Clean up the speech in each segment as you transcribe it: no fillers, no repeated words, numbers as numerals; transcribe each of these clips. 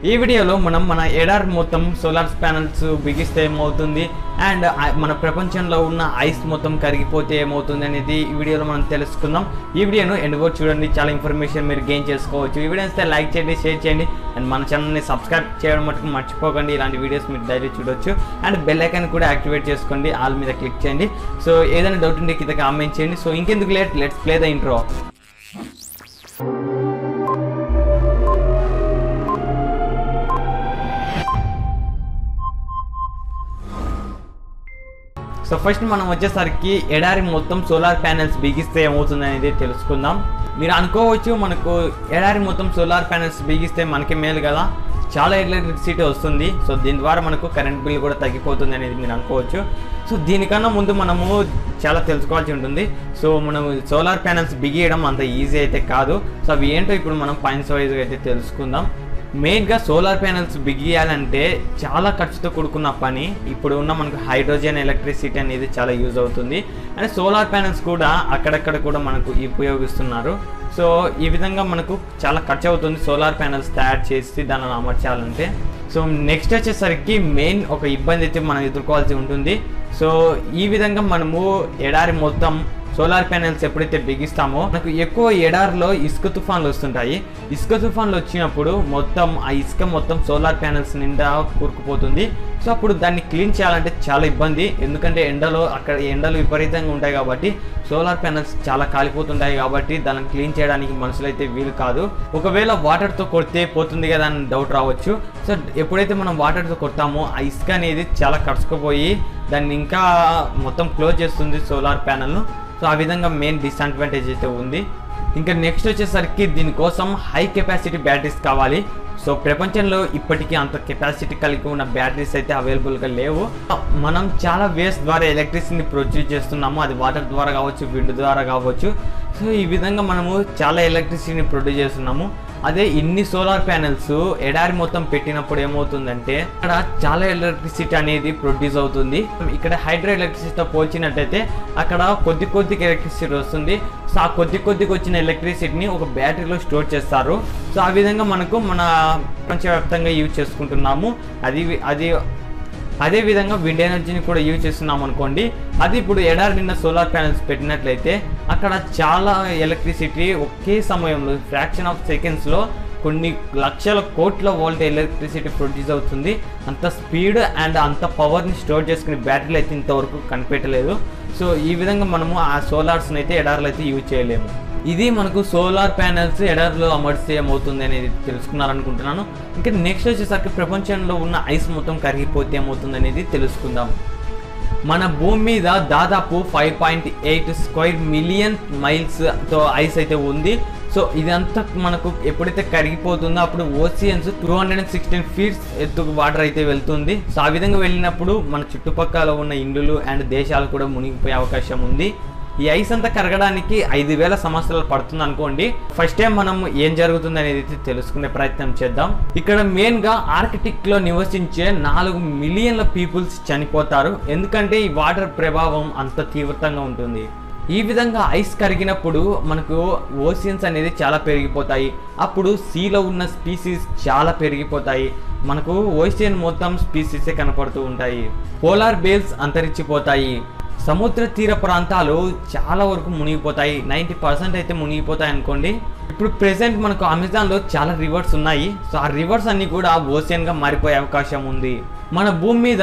ఈ వీడియోలో మనం మన ఎడారి మొత్తం సోలార్ ప్యానెల్స్ బిగిస్తే ఏమవుతుంది అండ్ మన ప్రపంచంలో ఉన్న ఐస్ మొత్తం కరిగిపోతే ఏమవుతుంది అనేది ఈ వీడియోలో మనం తెలుసుకుందాం. ఈ వీడియోను ఎండ్ వరకు చూడండి, చాలా ఇన్ఫర్మేషన్ మీరు గెయిన్ చేసుకోవచ్చు. ఈ వీడియో వస్తే లైక్ చేయండి, షేర్ చేయండి అండ్ మన ఛానల్ని సబ్స్క్రైబ్ చేయడం మటుకు మర్చిపోకండి. ఇలాంటి వీడియోస్ మీరు డైలీ చూడొచ్చు అండ్ బెల్ ఐకాన్ కూడా యాక్టివేట్ చేసుకోండి, ఆల్ మీద క్లిక్ చేయండి. సో ఏదైనా డౌట్ ఉంటే కింద కామెంట్ చేయండి. సో ఇంకెందుకు late, let's play the intro. So first మనం వచ్చేసరికి ఎడారి మొత్తం సోలార్ ప్యానెల్స్ బిగిస్తే ఏమవుతుంది అనేది తెలుసుకుందాం. మీరు అనుకోవచ్చు మనకు ఎడారి మొత్తం సోలార్ ప్యానెల్స్ బిగిస్తే మనకి మేలు కదా, చాలా ఎలక్ట్రిసిటీ వస్తుంది, సో దీని ద్వారా మనకు కరెంట్ బిల్ కూడా తగ్గిపోతుంది అనేది మీరు అనుకోవచ్చు. సో దీనికన్నా ముందు మనము చాలా తెలుసుకోవాల్సి ఉంటుంది. సో మనం సోలార్ ప్యానెల్స్ బిగియడం అంత ఈజీ అయితే కాదు. సో అవి ఏంటో ఇప్పుడు మనం పాయింట్స్ వైజ్గా అయితే తెలుసుకుందాం. మెయిన్గా సోలార్ ప్యానెల్స్ బిగియాలంటే చాలా ఖర్చుతో కూడుకున్న పని. ఇప్పుడు ఉన్న మనకు హైడ్రోజన్ ఎలక్ట్రిసిటీ అనేది చాలా యూజ్ అవుతుంది అండ్ సోలార్ ప్యానెల్స్ కూడా అక్కడక్కడ కూడా మనకు ఉపయోగిస్తున్నారు. సో ఈ విధంగా మనకు చాలా ఖర్చు అవుతుంది సోలార్ ప్యానెల్స్ తయారు చేసి దానిని అమర్చాలంటే. సో నెక్స్ట్ వచ్చేసరికి మెయిన్ ఒక ఇబ్బంది అయితే మనం ఎదుర్కోవాల్సి ఉంటుంది. సో ఈ విధంగా మనము ఎడారి మొత్తం సోలార్ ప్యానెల్స్ ఎప్పుడైతే బిగిస్తామో మనకు ఎక్కువ ఎడారిలో ఇసుక తుఫాన్లు వస్తుంటాయి. ఇసుక తుఫాన్లు వచ్చినప్పుడు మొత్తం ఆ ఇసుక మొత్తం సోలార్ ప్యానెల్స్ నిండా కూరుకుపోతుంది. సో అప్పుడు దాన్ని క్లీన్ చేయాలంటే చాలా ఇబ్బంది, ఎందుకంటే ఎండలు విపరీతంగా ఉంటాయి కాబట్టి సోలార్ ప్యానెల్స్ చాలా కాలిపోతుంటాయి కాబట్టి దాన్ని క్లీన్ చేయడానికి మనుషులు అయితే వీలు కాదు. ఒకవేళ వాటర్తో కొడితే పోతుంది కదా అని డౌట్ రావచ్చు. సో ఎప్పుడైతే మనం వాటర్తో కొడతామో ఆ ఇసుక అనేది చాలా కడుచుకుపోయి దాన్ని ఇంకా మొత్తం క్లోజ్ చేస్తుంది సోలార్ ప్యానెల్ను. సో ఆ విధంగా మెయిన్ డిసడ్వాంటేజ్ అయితే ఉంది. ఇంకా నెక్స్ట్ వచ్చేసరికి దీనికోసం హై కెపాసిటీ బ్యాటరీస్ కావాలి. సో ప్రపంచంలో ఇప్పటికీ అంత కెపాసిటీ కలిగి ఉన్న బ్యాటరీస్ అయితే అవైలబుల్గా లేవు. మనం చాలా వేస్ట్ ద్వారా ఎలక్ట్రిసిటీని ప్రొడ్యూస్ చేస్తున్నాము, అది వాటర్ ద్వారా కావచ్చు, విండ్ ద్వారా కావచ్చు. సో ఈ విధంగా మనము చాలా ఎలక్ట్రిసిటీని ప్రొడ్యూస్ చేస్తున్నాము. అదే ఇన్ని సోలార్ ప్యానెల్స్ ఎడారి మొత్తం పెట్టినప్పుడు ఏమవుతుందంటే అక్కడ చాలా ఎలక్ట్రిసిటీ అనేది ప్రొడ్యూస్ అవుతుంది. ఇక్కడ హైడ్రో ఎలక్ట్రిసిటీతో పోల్చినట్టయితే అక్కడ కొద్దిగా ఎలక్ట్రిసిటీ వస్తుంది. సో ఆ కొద్దిగా వచ్చిన ఎలక్ట్రిసిటీని ఒక బ్యాటరీలో స్టోర్ చేస్తారు. సో ఆ విధంగా మనకు మన ప్రపంచవ్యాప్తంగా యూజ్ చేసుకుంటున్నాము. అదే విధంగా విండ్ ఎనర్జీని కూడా యూజ్ చేస్తున్నాం అనుకోండి. అది ఇప్పుడు ఎడారి నిన్న సోలార్ ప్యానెల్స్ పెట్టినట్లయితే అక్కడ చాలా ఎలక్ట్రిసిటీ ఒకే సమయంలో ఫ్రాక్షన్ ఆఫ్ సెకండ్స్లో కొన్ని లక్షల కోట్ల వోల్ట్ ఎలక్ట్రిసిటీ ప్రొడ్యూస్ అవుతుంది. అంత స్పీడ్ అండ్ అంత పవర్ని స్టోర్ చేసుకునే బ్యాటరీలు అయితే ఇంతవరకు కనిపెట్టలేదు. సో ఈ విధంగా మనము ఆ సోలార్స్ని అయితే ఎడారిలో అయితే యూజ్ చేయలేము. ఇది మనకు సోలార్ ప్యానెల్స్ ఎడారిలో అమర్స్తే ఏమవుతుంది అనేది తెలుసుకున్నారనుకుంటున్నాను. ఇంకా నెక్స్ట్ వచ్చేసరికి ప్రపంచంలో ఉన్న ఐస్ మొత్తం కరిగిపోతే ఏమవుతుంది అనేది తెలుసుకుందాం. మన భూమి మీద దాదాపు 5.8 స్క్వేర్ మిలియన్ మైల్స్తో ఐస్ అయితే ఉంది. సో ఇదంతా మనకు ఎప్పుడైతే కరిగిపోతుందో అప్పుడు ఓషియన్స్ 216 ఫీట్స్ ఎత్తుకు వాటర్ అయితే వెళ్తుంది. సో ఆ విధంగా వెళ్ళినప్పుడు మన చుట్టుపక్కల ఉన్న ఇండ్లు అండ్ దేశాలు కూడా మునిగిపోయే అవకాశం ఉంది. ఈ ఐస్ అంతా కరగడానికి 5,000 సంవత్సరాలు పడుతుంది అనుకోండి. ఫస్ట్ టైం మనం ఏం జరుగుతుంది అనేది తెలుసుకునే ప్రయత్నం చేద్దాం. ఇక్కడ మెయిన్గా ఆర్కిటిక్లో నివసించే 4 మిలియన్ల పీపుల్స్ చనిపోతారు, ఎందుకంటే ఈ వాటర్ ప్రభావం అంత తీవ్రంగా ఉంటుంది. ఈ విధంగా ఐస్ కరిగినప్పుడు మనకు ఓషియన్స్ అనేది చాలా పెరిగిపోతాయి. అప్పుడు సీలో ఉన్న స్పీసీస్ చాలా పెరిగిపోతాయి. మనకు ఓషియన్ మొత్తం స్పీసీసే కనపడుతూ ఉంటాయి. పోలార్ బేర్స్ అంతరించిపోతాయి. సముద్ర తీర ప్రాంతాలు చాలా వరకు మునిగిపోతాయి, 90% అయితే మునిగిపోతాయి అనుకోండి. ఇప్పుడు ప్రెసెంట్ మనకు అమెజాన్లో చాలా రివర్స్ ఉన్నాయి. సో ఆ రివర్స్ అన్ని కూడా ఓషియన్గా మారిపోయే అవకాశం ఉంది. మన భూమి మీద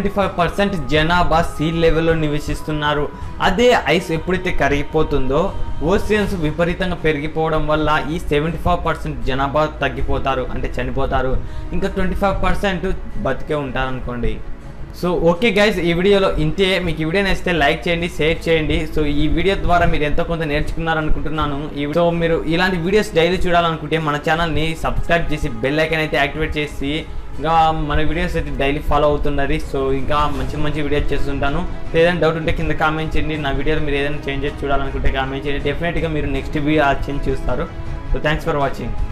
75% జనాభా సీ లెవెల్లో నివసిస్తున్నారు. అదే ఐస్ ఎప్పుడైతే కరిగిపోతుందో ఓషియన్స్ విపరీతంగా పెరిగిపోవడం వల్ల ఈ 75% జనాభా తగ్గిపోతారు, అంటే చనిపోతారు. ఇంకా 25% బతికే ఉంటారు అనుకోండి. సో ఓకే గైస్, ఈ వీడియోలో ఇంతే. మీకు ఈ వీడియో నచ్చితే లైక్ చేయండి, షేర్ చేయండి. సో ఈ వీడియో ద్వారా మీరు ఎంతో కొంత నేర్చుకున్నారనుకుంటున్నాను. సో మీరు ఇలాంటి వీడియోస్ డైలీ చూడాలనుకుంటే మన ఛానల్ని సబ్స్క్రైబ్ చేసి బెల్ ఐకాన్ అయితే యాక్టివేట్ చేసి ఇంకా మన వీడియోస్ అయితే డైలీ ఫాలో అవుతున్నారు. సో ఇంకా మంచి వీడియోస్ చేస్తుంటాను. ఏదైనా డౌట్ ఉంటే కింద కామెంట్ చేయండి. నా వీడియోలో మీరు ఏదైనా చేంజెస్ చూడాలనుకుంటే కామెంట్ చేయండి. డెఫినెట్గా మీరు నెక్స్ట్ వీడియో ఆ చేంజ్ చూస్తారు. So thanks for watching.